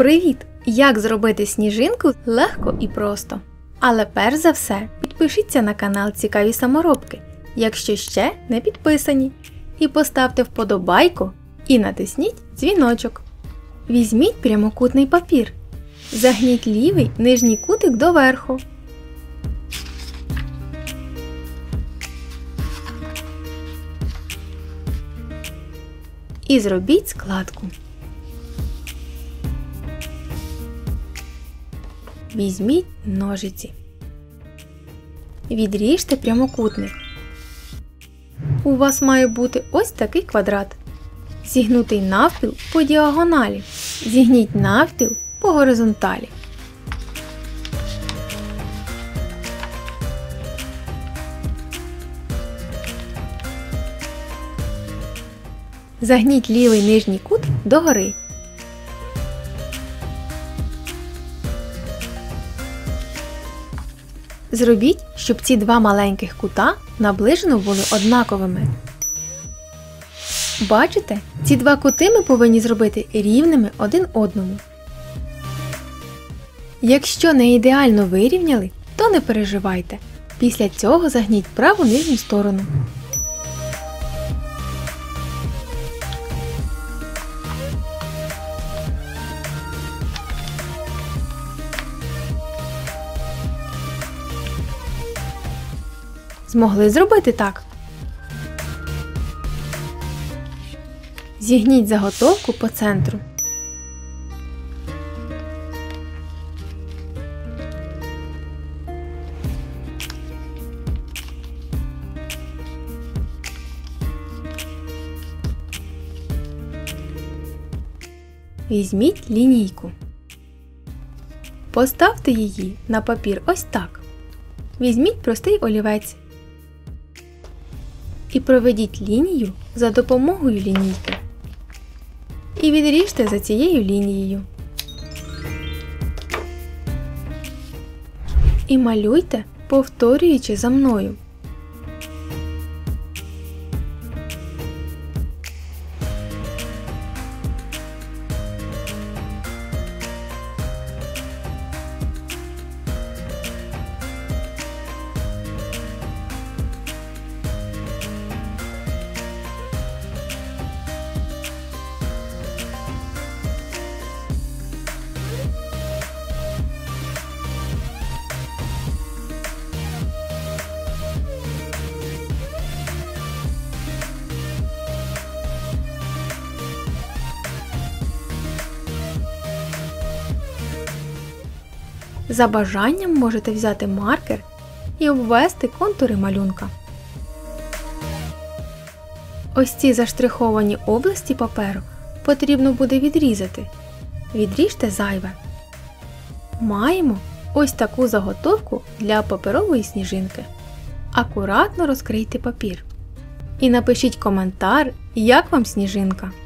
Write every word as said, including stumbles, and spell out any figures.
Привіт! Як зробити сніжинку легко і просто. Але перш за все, підпишіться на канал Цікаві саморобки, якщо ще не підписані. І поставте вподобайку і натисніть дзвіночок. Візьміть прямокутний папір. Загніть лівий нижній кутик доверху. І зробіть складку. Візьміть ножиці. Відріжте прямокутник. У вас має бути ось такий квадрат. Зігнутий навпіл по діагоналі. Зігніть навпіл по горизонталі. Загніть лівий нижній кут догори. Зробіть, щоб ці два маленьких кута наближено були однаковими. Бачите? Ці два кути ми повинні зробити рівними один одному. Якщо не ідеально вирівняли, то не переживайте. Після цього загніть праву нижню сторону. Змогли зробити так? Зігніть заготовку по центру. Візьміть лінійку. Поставте її на папір ось так. Візьміть простий олівець. І проведіть лінію за допомогою лінійки. І відріжте за цією лінією. І малюйте, повторюючи за мною. За бажанням можете взяти маркер і обвести контури малюнка. Ось ці заштриховані області паперу потрібно буде відрізати. Відріжте зайве. Маємо ось таку заготовку для паперової сніжинки. Акуратно розкрийте папір. І напишіть коментар, як вам сніжинка.